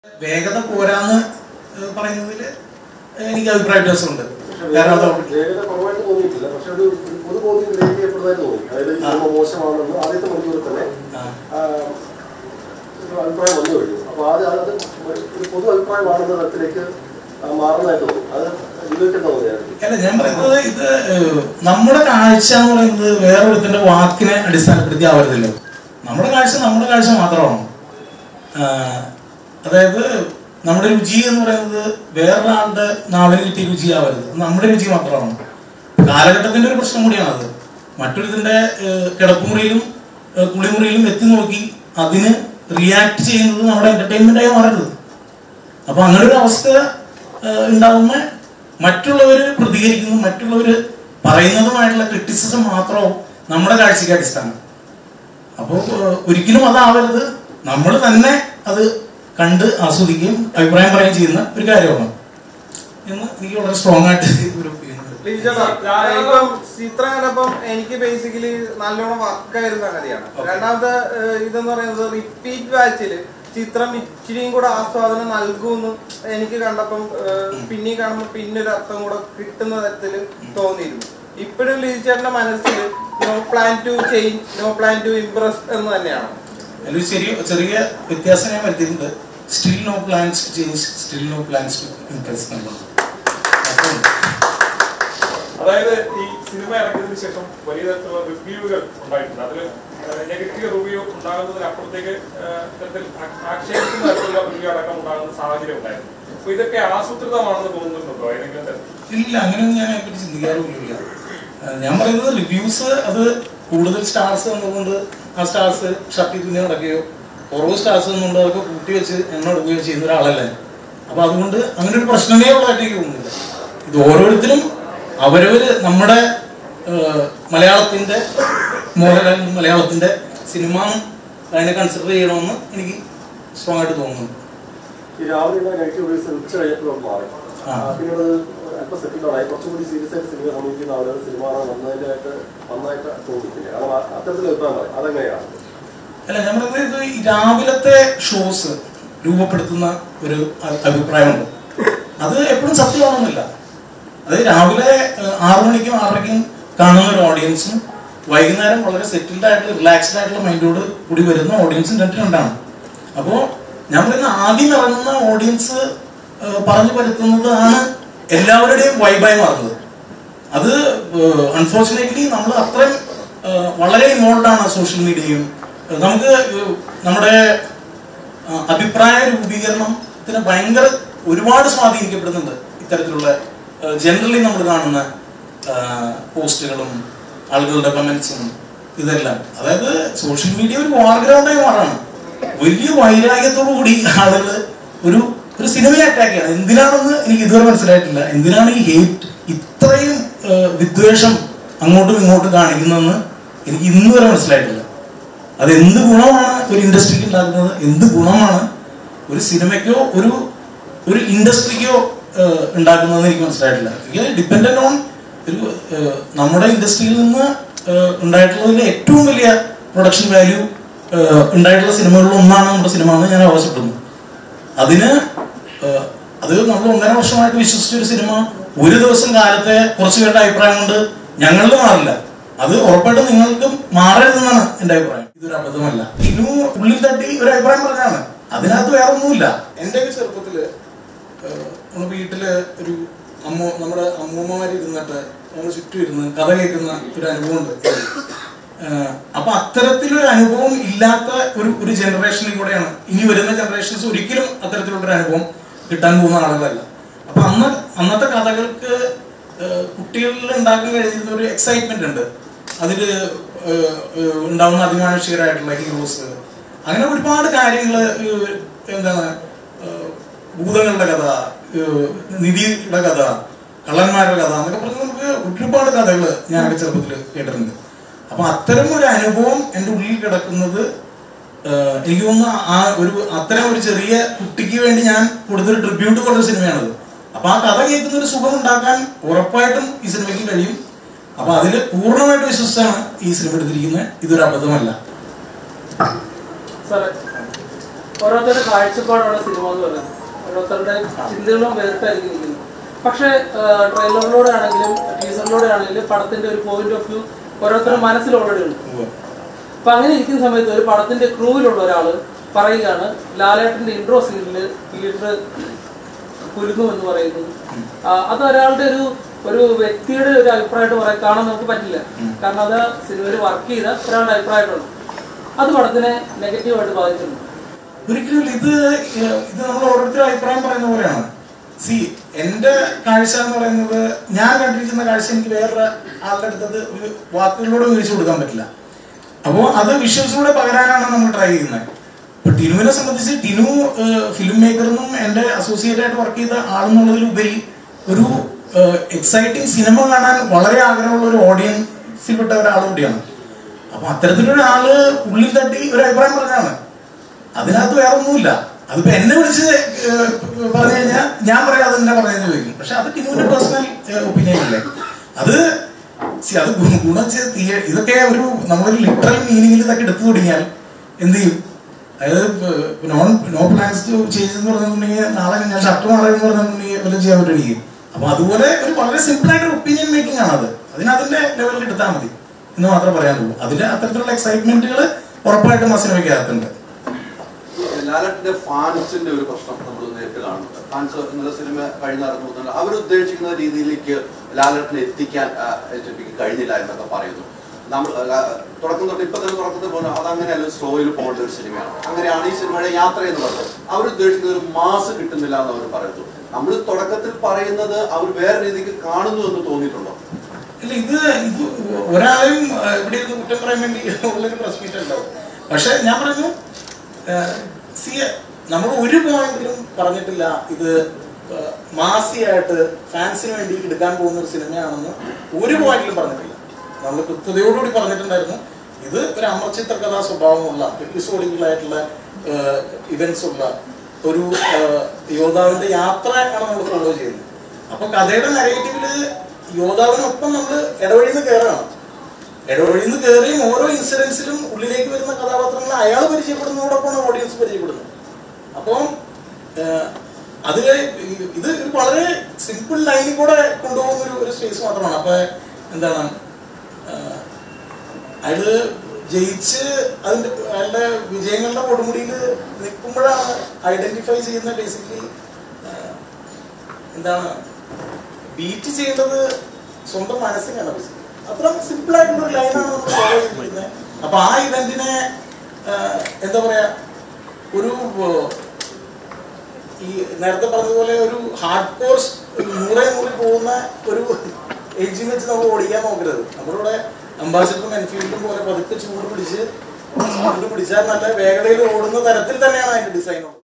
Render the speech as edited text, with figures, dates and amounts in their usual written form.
വേഗത പോരാന്ന് പറയുന്നതിൽ എനിക്ക് അഭിപ്രായ വ്യത്യാസമുണ്ട്. അഭിപ്രായം വന്നു കഴിഞ്ഞു. അപ്പൊ അത് ഒരു പൊതു അഭിപ്രായമാണെന്ന തരത്തിലേക്ക് മാറുന്നതായിട്ട് തോന്നി. അത് അല്ല, ഞാൻ പറയുന്നത് ഇത് നമ്മുടെ കാഴ്ച എന്ന് പറയുന്നത് വേറൊരുത്തിന്റെ വാക്കിനെ അടിസ്ഥാനപ്പെടുത്തി ആവരുതല്ലോ. നമ്മുടെ കാഴ്ച മാത്രമാണ്. അതായത് നമ്മുടെ രുചി എന്ന് പറയുന്നത് വേറൊരാളുടെ നാവിന് കിട്ടിയ രുചിയാവരുത്. നമ്മുടെ രുചി മാത്രമാണ്. കാലഘട്ടത്തിന്റെ ഒരു പ്രശ്നം കൂടിയാണത്. മറ്റൊരുത്തിന്റെ കിടപ്പുമുറിയിലും കുളിമുറിയിലും എത്തി നോക്കി അതിന് റിയാക്ട് ചെയ്യുന്നത് നമ്മുടെ എന്റർടൈൻമെന്റ് ആയി മാറരുത്. അപ്പൊ അങ്ങനെ ഒരു അവസ്ഥ ഉണ്ടാകുന്ന മറ്റുള്ളവർ പ്രതികരിക്കുന്നു, മറ്റുള്ളവർ പറയുന്നതുമായിട്ടുള്ള ക്രിറ്റിസിസം മാത്രവും നമ്മുടെ കാഴ്ചയ്ക്ക് അടിസ്ഥാനം. അപ്പോൾ ഒരിക്കലും അതാവരുത്. നമ്മൾ തന്നെ അത് കണ്ട് ആസ്വദിക്കുകയും അഭിപ്രായം പറയുകയും ചെയ്യുന്ന ഒരു കാര്യമാണ് എന്ന് എനിക്ക് വളരെ സ്ട്രോങ് ആയിട്ട് ചിത്രം കണ്ടപ്പം എനിക്ക് ബേസിക്കലി നല്ലോണം വർക്കായിരുന്ന സംഗതിയാണ്. രണ്ടാമത്തെ ഇതെന്ന് പറയുന്നത് റിപ്പീറ്റ് വാച്ചില് ചിത്രം ഇച്ചിരിയും കൂടെ ആസ്വാദനം നൽകുമെന്ന് എനിക്ക് കണ്ടപ്പം പിന്നെയും കാണുമ്പോൾ പിന്നൊരു അർത്ഥം കൂടെ കിട്ടുന്ന തരത്തില് തോന്നിയിരുന്നു. ഇപ്പോഴും ലിജിച്ചേട്ടന്റെ മനസ്സിൽ no plan to change, no plan to impress എന്ന് തന്നെയാണ്. ചെറിയ വ്യത്യാസം ഞാൻ വരുത്തിയിട്ടുണ്ട്. Still no plans to change, still no plans to impress എന്നുള്ളത്. അതായത് ഈ സിനിമ ഇറങ്ങിയതിനു ശേഷം വലിയ തരത്തിലുള്ള റിവ്യൂകൾ ഉണ്ടായിട്ടുണ്ട്. അതിൽ നെഗറ്റീവ് റിവ്യൂ ഉണ്ടാകുന്നതിനപ്പുറത്തേക്ക് ആക്ഷേപിക്കുന്ന തരത്തിലുള്ള റിവ്യൂ അടക്കം ഉണ്ടാകുന്ന സാഹചര്യം ഉണ്ടായിരുന്നു. അപ്പൊ ഇതൊക്കെ ആസൂത്രിതമാണെന്ന് തോന്നുന്നുണ്ടോ ഏതെങ്കിലും തരത്തിൽ? ഇല്ല, അങ്ങനെയൊന്നും ഞാൻ അതിനെപ്പറ്റി ചിന്തിക്കാറുമില്ല. ഞാൻ പറയുന്നത് റിവ്യൂസ് അത് കൂടുതൽ സ്റ്റാർസ് എന്നുകൊണ്ട് ആ സ്റ്റാർസ് ഷർട്ടി തുന്നി നടക്കുകയോ കുറവ് സ്റ്റാർസ് എന്നുകൊണ്ട് അതൊക്കെ കൂട്ടി വെച്ച് എണ്ണ എടുക്കുകയോ ചെയ്യുന്ന ഒരാളല്ലേ. അപ്പൊ അതുകൊണ്ട് അങ്ങനെ ഒരു പ്രശ്നമേ ഉള്ളതായിട്ട് എനിക്ക് തോന്നുന്നില്ല. ഇത് ഓരോരുത്തരും അവരവര് നമ്മുടെ മലയാളത്തിന്റെ മോഹൻലാൽ മലയാളത്തിന്റെ സിനിമ അതിനെ കൺസിഡർ ചെയ്യണമെന്ന് എനിക്ക് സ്ട്രോങ് ആയിട്ട് തോന്നുന്നു. കുറച്ചുകൂടി സീരിയസ് ആയിട്ട് സിനിമ സമീപിക്കുന്ന ആളുകൾ സിനിമ നന്നായിട്ട് തോന്നിക്കില്ല. അതെങ്ങനെയാണ്? അല്ല, ഞാൻ പറയുന്നത് ഈ രാവിലത്തെ ഷോസ് രൂപപ്പെടുത്തുന്ന ഒരു അഭിപ്രായമുണ്ട്. അത് എപ്പോഴും സത്യമാണെന്നില്ല. അത് രാവിലെ 6 മണിക്കും 6:30ക്കും കാണുന്ന ഒരു ഓഡിയൻസും വൈകുന്നേരം വളരെ സെറ്റിൽഡ് ആയിട്ടുള്ള റിലാക്സ്ഡ് ആയിട്ടുള്ള മൈൻഡോട് കൂടി വരുന്ന ഓഡിയൻസും രണ്ടാണ്. അപ്പോൾ ഞാൻ പറയുന്ന ആദ്യം ഇറങ്ങുന്ന ഓഡിയൻസ് പറഞ്ഞു പരത്തുന്നതാണ് എല്ലാവരുടെയും വൈബായി മാറുന്നത്. അത് അൺഫോർച്ചുനേറ്റ്ലി നമ്മൾ അത്രയും വളരെ ഇൻവോൾവ് ആണ് സോഷ്യൽ മീഡിയയും. നമുക്ക് നമ്മുടെ അഭിപ്രായ രൂപീകരണത്തിന് ഒരുപാട് സ്വാധീനിക്കപ്പെടുന്നുണ്ട് ഇത്തരത്തിലുള്ള ജനറലി നമ്മൾ കാണുന്ന പോസ്റ്റുകളും ആളുകളുടെ കമന്റ്സും ഇതെല്ലാം. അതായത് സോഷ്യൽ മീഡിയ ഒരു വാർ ഗ്രൗണ്ടായി മാറാണ്. വലിയ വൈരാഗ്യത്തോടു കൂടി ആളുകൾ ഒരു സിനിമയെ അറ്റാക്ക് ചെയ്യണം. എന്തിനാണെന്ന് എനിക്ക് ഇതുവരെ മനസ്സിലായിട്ടില്ല. എന്തിനാണ് ഈ ഹേറ്റ്, ഇത്രയും വിദ്വേഷം അങ്ങോട്ടും ഇങ്ങോട്ടും കാണിക്കുന്നതെന്ന് എനിക്ക് ഇന്ന് വരെ മനസ്സിലായിട്ടില്ല. അത് എന്ത് ഗുണമാണ് ഒരു ഇൻഡസ്ട്രിക്ക് ഉണ്ടാക്കുന്നത്, എന്ത് ഗുണമാണ് ഒരു സിനിമയ്ക്കോ ഒരു ഇൻഡസ്ട്രിക്കോ ഉണ്ടാക്കുന്നതെന്ന് എനിക്ക് മനസ്സിലായിട്ടില്ല. എനിക്ക് ഡിപ്പെൻഡന്റ് ഓൺ നമ്മുടെ ഇൻഡസ്ട്രിയിൽ നിന്ന് ഉണ്ടായിട്ടുള്ളതിന്റെ ഏറ്റവും വലിയ പ്രൊഡക്ഷൻ വാല്യൂ ഉണ്ടായിട്ടുള്ള സിനിമകളിൽ ഒന്നാണ് നമ്മുടെ സിനിമ എന്ന് ഞാൻ അവകാശപ്പെടുന്നു. അത് നമ്മൾ 1.5 വർഷമായിട്ട് വിശ്വസിച്ചൊരു സിനിമ ഒരു ദിവസം കാലത്തെ കുറച്ചു പേരുടെ അഭിപ്രായം കൊണ്ട് ഞങ്ങളിൽ മാറില്ല. അത് ഉറപ്പായിട്ടും നിങ്ങൾക്കും മാറരുതെന്നാണ് എന്റെ അഭിപ്രായം. ഇതൊരു അബദ്ധമല്ല. ഇനും ഉള്ളിൽ തട്ടി ഒരു അഭിപ്രായം പറഞ്ഞാണ്, അതിനകത്ത് വേറെ ഒന്നുമില്ല. എന്റെ ഒക്കെ ചെറുപ്പത്തില് നമ്മുടെ വീട്ടില് നമ്മുടെ അമ്മൂമ്മമാര് ഇരുന്നിട്ട് നമ്മൾ ചുറ്റും ഇരുന്ന് കഥ കേൾക്കുന്ന ഒരു അനുഭവമുണ്ട്. അപ്പൊ അത്തരത്തിലൊരു അനുഭവം ഇല്ലാത്ത ഒരു ജനറേഷനിൽ കൂടെയാണ് ഇനി വരുന്ന ജനറേഷൻസ് ഒരിക്കലും അത്തരത്തിലുള്ളൊരു അനുഭവം കിട്ടാൻ പോകുന്ന ആളുകളല്ല. അപ്പൊ അന്നത്തെ കഥകൾക്ക് കുട്ടികളിൽ ഉണ്ടാക്കാൻ കഴിയുന്ന ഒരു എക്സൈറ്റ്മെന്റ് ഉണ്ട്. അതിൽ ഉണ്ടാവുന്ന അതിമാനുഷികരായിട്ടുള്ള ഹീറോസ്, അങ്ങനെ ഒരുപാട് കാര്യങ്ങള്, എന്താണ് ഭൂതങ്ങളുടെ കഥ, നിധിയുടെ കഥ, കള്ളന്മാരുടെ കഥ എന്നൊക്കെ പറഞ്ഞ് നമുക്ക് ഒരുപാട് കഥകള് ഞാനൊക്കെ ചെറുപ്പത്തിൽ കേട്ടിട്ടുണ്ട്. അപ്പൊ അത്തരം ഒരു അനുഭവം എൻ്റെ ഉള്ളിൽ കിടക്കുന്നത് എനിക്ക് തോന്നുന്നു അത്തരം ഒരു ചെറിയ കുട്ടിക്ക് വേണ്ടി ഞാൻ കൊടുത്തൊരു ട്രിബ്യൂട്ട് പോലൊരു സിനിമയാണത്. അപ്പൊ ആ കഥ കേൾക്കുന്ന ഒരു സുഖം ഉണ്ടാക്കാൻ ഉറപ്പായിട്ടും ഈ സിനിമയ്ക്ക് കഴിയും. അപ്പൊ അതില് പൂർണ്ണമായിട്ട് വിശ്വസിച്ചാണ് ഈ സിനിമ എടുത്തിരിക്കുന്നത്. ഇതൊരു അബദ്ധമല്ല. ഓരോരുത്തരുടെ കാഴ്ചപ്പാടാണ് സിനിമ എന്ന് പറയുന്നത്. ഓരോരുത്തരുടെ ചിന്തകളും വേറിട്ടായിരിക്കും ഇരിക്കുന്നത്. പക്ഷേ ട്രെയിലറിലൂടെ ആണെങ്കിലും ടീസറിലൂടെ ആണെങ്കിലും പടത്തിന്റെ ഒരു പോയിന്റ് ഓഫ് വ്യൂ ഓരോരുത്തരുടെ മനസ്സിൽ ഓൾറെഡി ഉണ്ട്. അപ്പൊ അങ്ങനെ ഇരിക്കുന്ന സമയത്ത് ഒരു പടത്തിന്റെ ക്രൂവിലുള്ള ഒരാള് പറയുകയാണ് ലാലേട്ടന്റെ ഇൻട്രോ സീനിൽ തിയേറ്റർ കുരുന്നു എന്ന് പറയുന്നത്. അത് ഒരാളുടെ ഒരു വ്യക്തിയുടെ ഒരു അഭിപ്രായമായിട്ട് കാണാൻ നമുക്ക് പറ്റില്ല. കാരണം അത് സിനിമയിൽ വർക്ക് ചെയ്ത ഒരാളുടെ അഭിപ്രായമാണ്. അത് പടത്തിനെ നെഗറ്റീവായിട്ട് ബാധിച്ചിട്ടുണ്ട്. ഒരിക്കലും ഇത് നമ്മൾ ഓരോരുത്തരും അഭിപ്രായം പറയുന്ന പോലെയാണ്. എന്റെ കാഴ്ച എന്ന് പറയുന്നത്, ഞാൻ കണ്ടിരിക്കുന്ന കാഴ്ച എനിക്ക് വേറെ ആളുടെ അടുത്തത് ഒരു വാക്കുകളിലൂടെ വിവരിച്ചു കൊടുക്കാൻ പറ്റില്ല. അപ്പോൾ അത് വിഷ്വൽസിലൂടെ പകരാനാണ് നമ്മൾ ട്രൈ ചെയ്യുന്നത്. ഇപ്പൊ ടിനുവിനെ സംബന്ധിച്ച് ടിനു ഫിലിം മേക്കറെന്നും എന്റെ അസോസിയേറ്റ് ആയിട്ട് വർക്ക് ചെയ്ത ആളെന്നുള്ളതിലുപരി ഒരു എക്സൈറ്റിംഗ് സിനിമ കാണാൻ വളരെ ആഗ്രഹമുള്ള ഒരു ഓഡിയൻസിൽപ്പെട്ട ഒരാൾ കൂടിയാണ്. അപ്പൊ അത്തരത്തിലൊരാള് ഉള്ളിൽ തട്ടി ഒരു അഭിപ്രായം പറഞ്ഞാണ്. അതിനകത്ത് വേറെ ഒന്നുമില്ല. അതിപ്പോ എന്നെ വിളിച്ച് പറഞ്ഞു കഴിഞ്ഞാൽ ഞാൻ പറയാം അതെന്നെ പറഞ്ഞെന്ന് ചോദിക്കും. പക്ഷെ അത് ടിനുവിന്റെ പേഴ്സണൽ ഒപ്പീനിയൻ അല്ലേ. അത് ഗുണം ഇതൊക്കെ നമ്മളൊരു ലിറ്ററൽ മീനിങ്ങിൽ ഇതൊക്കെ എടുത്തു തുടങ്ങിയാൽ എന്ത് ചെയ്യും? അതായത് നോ പ്ലാൻസ് ചേഞ്ച് എന്ന് പറഞ്ഞിട്ടുണ്ടെങ്കിൽ നാളെ ഞാൻ ഷർട്ട് മാറുമെന്ന് പറഞ്ഞിട്ടുണ്ടെങ്കിൽ വല്ലതും ചെയ്യാൻ പറ്റുമായിരിക്കും. അപ്പൊ അതുപോലെ ഒരു വളരെ സിമ്പിൾ ആയിട്ടൊരു ഒപ്പീനിയൻ മേക്കിംഗ് ആണ് അത്. അതിന്റെ ലെവലിൽ എടുത്താൽ മതി എന്ന് മാത്രമേ പറയാനുള്ളൂ. അതിന്റെ അത്തരത്തിലുള്ള എക്സൈറ്റ്മെന്റുകൾ ഉറപ്പായിട്ടും ആ സിനിമയ്ക്കകത്തുണ്ട്. ലാലേട്ടന്റെ ഫാൻസിന്റെ ഒരു പ്രശ്നം നമ്മൾ നേരിട്ട് കാണുന്നുണ്ട്. ഫാൻസ് ഇന്നലെ സിനിമ കഴിഞ്ഞിറങ്ങുന്നുണ്ട്. അവരുദ്ദേശിക്കുന്ന രീതിയിലേക്ക് ലാലേട്ടനെ എത്തിക്കാൻ കഴിഞ്ഞില്ല എന്നൊക്കെ പറയുന്നു. നമ്മൾ തുടക്കം തൊട്ട് ഇപ്പൊ തന്നെ തുടക്കത്തിൽ പോകുന്നത് അതങ്ങനെയല്ല, സ്ലോയിൽ പോകേണ്ട ഒരു സിനിമയാണ്. അങ്ങനെയാണ് ഈ സിനിമയുടെ യാത്ര എന്ന് പറയുന്നത്. അവരുദ്ദേശിക്കുന്ന ഒരു മാസ് കിട്ടുന്നില്ല എന്ന് അവർ പറയുന്നു. നമ്മൾ തുടക്കത്തിൽ പറയുന്നത് അവർ വേറെ രീതിക്ക് കാണുന്നു എന്ന് തോന്നിയിട്ടുണ്ടോ? ഇല്ല, ഇത് ഒരാളെയും ഇവിടെ ഇരുന്ന് കുറ്റം പറയാൻ വേണ്ടി ഉള്ളൊരു പ്രശ്നം ഉണ്ടാവും. പക്ഷെ ഞാൻ പറഞ്ഞു, നമ്മൾ ഒരു പോയിന്റിലും പറഞ്ഞിട്ടില്ല ഇത് മാസിയായിട്ട് ഫാൻസിന് വേണ്ടി എടുക്കാൻ പോകുന്ന ഒരു സിനിമയാണെന്ന് ഒരു പോയിന്റിലും പറഞ്ഞിട്ടില്ല. നമ്മൾ കൃത്യതയോടുകൂടി പറഞ്ഞിട്ടുണ്ടായിരുന്നു ഇത് ഒരു അമർചിത്രകഥാ സ്വഭാവമുള്ള എപ്പിസോഡിക്കലായിട്ടുള്ള ഇവന്റ്സ് ഉള്ള ഒരു യോദ്ധാവിന്റെ യാത്രയാണ് നമ്മൾ ഫോളോ ചെയ്യുന്നത്. അപ്പൊ കഥയുടെ നരേറ്റീവില് യോദ്ധാവിനൊപ്പം നമ്മൾ ഇടവഴിന്ന് കയറാണ്. ഇടവഴിന്ന് കയറിയും ഓരോ ഇൻസിഡൻസിലും ഉള്ളിലേക്ക് വരുന്ന കഥാപാത്രങ്ങൾ അയാൾ പരിചയപ്പെടുന്നതോടൊപ്പമാണ് ഓഡിയൻസ് പരിചയപ്പെടുന്നത്. അപ്പം അത് ഇത് വളരെ സിമ്പിൾ ലൈനിൽ കൂടെ കൊണ്ടുപോകുന്ന ഒരു സ്പേസ് മാത്രമാണ്. അപ്പൊ എന്താണ്, അയാള് ജയിച്ച് അയാളുടെ വിജയങ്ങളുടെ കൊടുമുടിയിൽ നിൽക്കുമ്പോഴാണ് ഐഡന്റിഫൈ ചെയ്യുന്ന ബേസിക്കലി എന്താണ് ബീറ്റ് ചെയ്യേണ്ടത് സ്വന്തം മനസ്സിനാണ്. ബേസിക്കലി അത്ര സിമ്പിൾ ആയിട്ടുള്ള ഒരു ലൈനാണ് നമ്മൾ ഫോളോ ചെയ്തിരിക്കുന്നത്. അപ്പൊ ആ ഇവന്റിനെ എന്താ പറയാ, ഒരു ഈ നേരത്തെ പറഞ്ഞതുപോലെ ഒരു ഹാർഡ് കോഴ്സ് 100 പോകുന്ന ഒരു എഞ്ചിൻ വെച്ച് നമ്മൾ ഓടിക്കാൻ നോക്കരുത്. നമ്മളിവിടെ അംബാസിഡറും എൻഫീൽഡും പോലെ പതുക്കെ ചൂട് പിടിച്ചാൽ നല്ല വേഗതയിൽ ഓടുന്ന തരത്തിൽ തന്നെയാണ് അതിന്റെ ഡിസൈൻ.